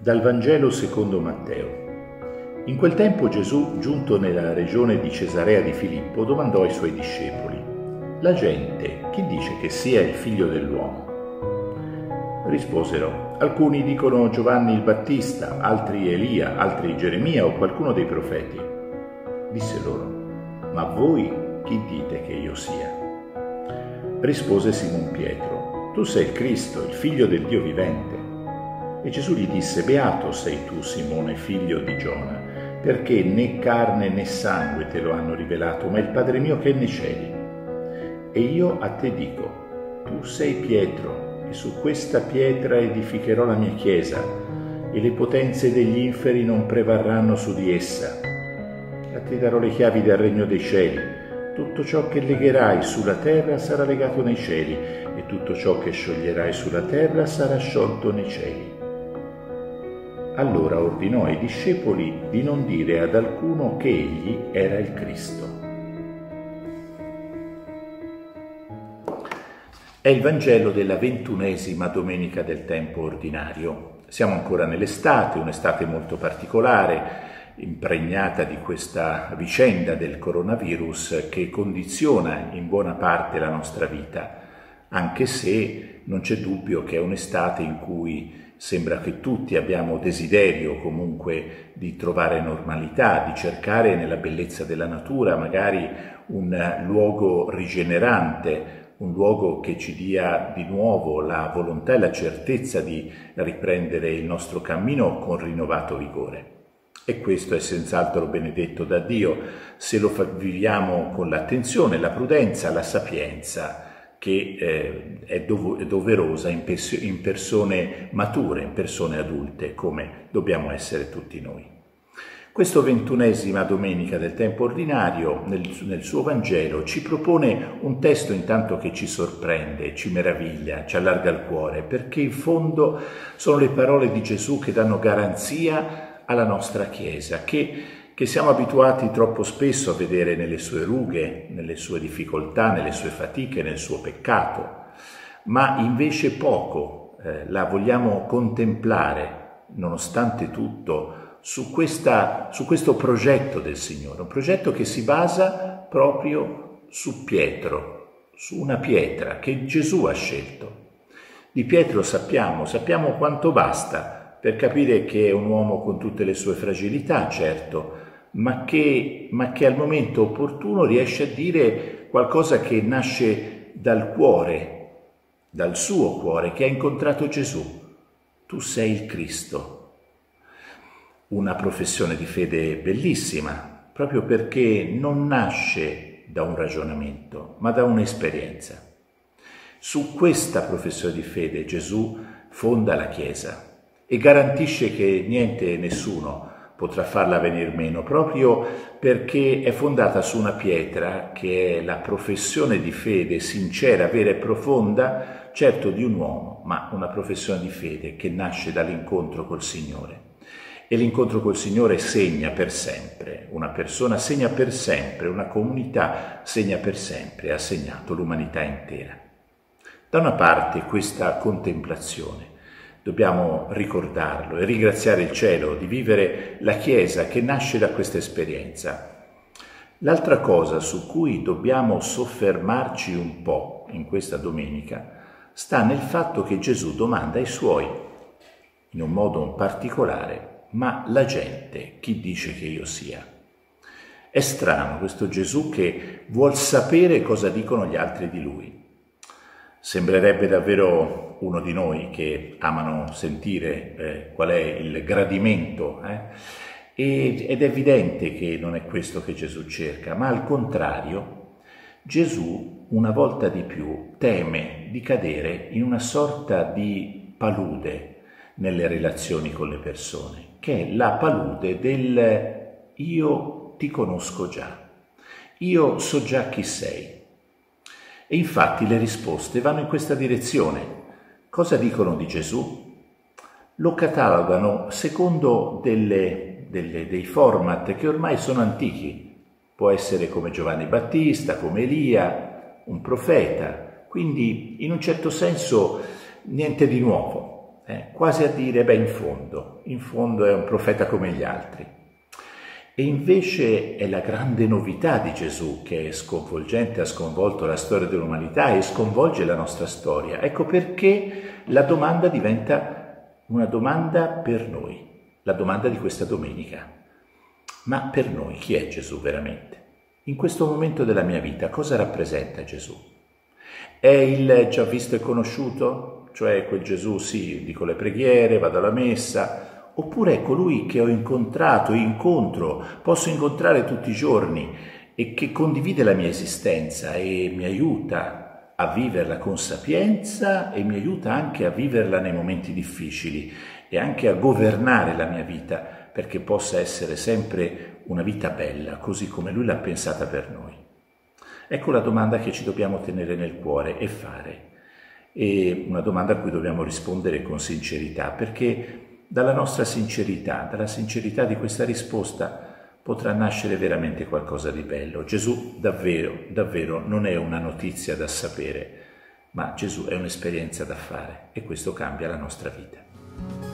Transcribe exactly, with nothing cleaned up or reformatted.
Dal Vangelo secondo Matteo. In quel tempo Gesù, giunto nella regione di Cesarea di Filippo, domandò ai suoi discepoli: «La gente chi dice che sia il figlio dell'uomo?» Risposero: «Alcuni dicono Giovanni il Battista, altri Elia, altri Geremia o qualcuno dei profeti». Disse loro: «Ma voi chi dite che io sia?» Rispose Simon Pietro: «Tu sei il Cristo, il figlio del Dio vivente». E Gesù gli disse: «Beato sei tu, Simone, figlio di Giona, perché né carne né sangue te lo hanno rivelato, ma il Padre mio che è nei cieli. E io a te dico: tu sei Pietro, e su questa pietra edificherò la mia chiesa, e le potenze degli inferi non prevarranno su di essa. A te darò le chiavi del regno dei cieli. Tutto ciò che legherai sulla terra sarà legato nei cieli, e tutto ciò che scioglierai sulla terra sarà sciolto nei cieli». Allora ordinò ai discepoli di non dire ad alcuno che egli era il Cristo. È il Vangelo della ventunesima domenica del tempo ordinario. Siamo ancora nell'estate, un'estate molto particolare, impregnata di questa vicenda del coronavirus che condiziona in buona parte la nostra vita, anche se non c'è dubbio che è un'estate in cui sembra che tutti abbiamo desiderio comunque di trovare normalità, di cercare nella bellezza della natura magari un luogo rigenerante, un luogo che ci dia di nuovo la volontà e la certezza di riprendere il nostro cammino con rinnovato vigore. E questo è senz'altro benedetto da Dio se lo viviamo con l'attenzione, la prudenza, la sapienza che eh, è, dov- è doverosa in, pers- in persone mature, in persone adulte, come dobbiamo essere tutti noi. Questa ventunesima domenica del tempo ordinario, nel, nel suo Vangelo, ci propone un testo intanto che ci sorprende, ci meraviglia, ci allarga il cuore, perché in fondo sono le parole di Gesù che danno garanzia alla nostra Chiesa, che che siamo abituati troppo spesso a vedere nelle sue rughe, nelle sue difficoltà, nelle sue fatiche, nel suo peccato, ma invece poco eh, la vogliamo contemplare, nonostante tutto, su, questa, su questo progetto del Signore, un progetto che si basa proprio su Pietro, su una pietra che Gesù ha scelto. Di Pietro sappiamo, sappiamo quanto basta per capire che è un uomo con tutte le sue fragilità, certo, ma che, ma che al momento opportuno riesce a dire qualcosa che nasce dal cuore, dal suo cuore, che ha incontrato Gesù. Tu sei il Cristo. Una professione di fede bellissima, proprio perché non nasce da un ragionamento, ma da un'esperienza. Su questa professione di fede Gesù fonda la Chiesa e garantisce che niente e nessuno potrà farla venir meno, proprio perché è fondata su una pietra che è la professione di fede sincera, vera e profonda, certo di un uomo, ma una professione di fede che nasce dall'incontro col Signore. E l'incontro col Signore segna per sempre, una persona segna per sempre, una comunità segna per sempre, ha segnato l'umanità intera. Da una parte questa contemplazione, dobbiamo ricordarlo e ringraziare il cielo di vivere la Chiesa che nasce da questa esperienza. L'altra cosa su cui dobbiamo soffermarci un po' in questa domenica sta nel fatto che Gesù domanda ai suoi, in un modo particolare: ma la gente chi dice che io sia? È strano questo Gesù che vuol sapere cosa dicono gli altri di lui. Sembrerebbe davvero uno di noi che amano sentire eh, qual è il gradimento eh? e, ed è evidente che non è questo che Gesù cerca, ma al contrario Gesù una volta di più teme di cadere in una sorta di palude nelle relazioni con le persone, che è la palude del io ti conosco già, io so già chi sei. E infatti le risposte vanno in questa direzione. Cosa dicono di Gesù? Lo catalogano secondo delle, delle, dei format che ormai sono antichi. Può essere come Giovanni Battista, come Elia, un profeta. Quindi in un certo senso niente di nuovo. eh, quasi a dire, beh, in fondo, in fondo è un profeta come gli altri. E invece è la grande novità di Gesù che è sconvolgente, ha sconvolto la storia dell'umanità e sconvolge la nostra storia. Ecco perché la domanda diventa una domanda per noi, la domanda di questa domenica. Ma per noi chi è Gesù veramente? In questo momento della mia vita cosa rappresenta Gesù? È il già visto e conosciuto? Cioè quel Gesù, sì, dico le preghiere, vado alla messa, oppure è colui che ho incontrato, incontro, posso incontrare tutti i giorni e che condivide la mia esistenza e mi aiuta a viverla con sapienza e mi aiuta anche a viverla nei momenti difficili e anche a governare la mia vita perché possa essere sempre una vita bella, così come Lui l'ha pensata per noi. Ecco la domanda che ci dobbiamo tenere nel cuore e fare, e una domanda a cui dobbiamo rispondere con sincerità, perché dalla nostra sincerità, dalla sincerità di questa risposta, potrà nascere veramente qualcosa di bello. Gesù davvero, davvero non è una notizia da sapere, ma Gesù è un'esperienza da fare e questo cambia la nostra vita.